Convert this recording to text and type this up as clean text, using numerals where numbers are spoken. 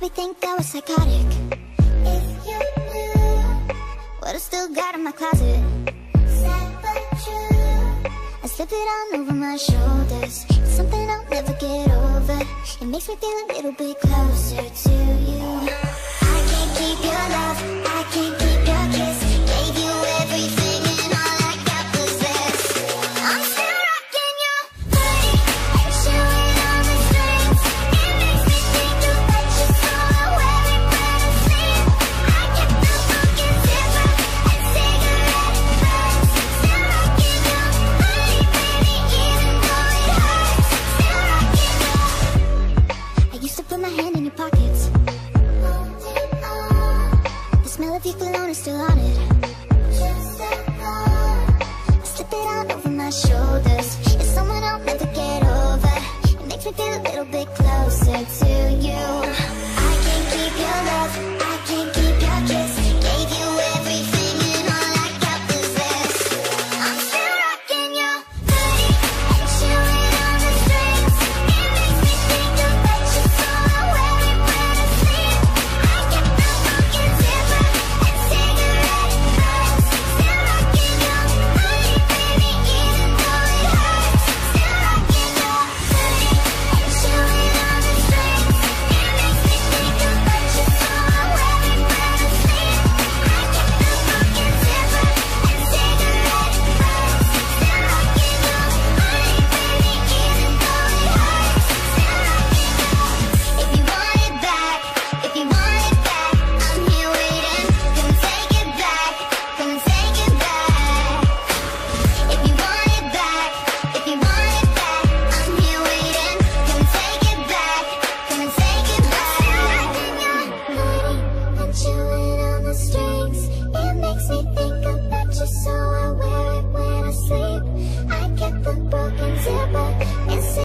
probably think I was psychotic. If you knew what I still got in my closet, sad but true, I slip it on over my shoulders. It's something I'll never get over. It makes me feel a little bit closer to you. I can't keep your love, I can't keep your kiss. Gave you everything and all I got was this. I'm still rocking your body and chewing on the strings. It makes me think about you, so I wear it when I sleep. I get the fucking zipper and cigarette burns. Still rocking your body, baby, even though it hurts. Still rocking your. I used to put my hand in your pockets. The smell of your cologne is still on it.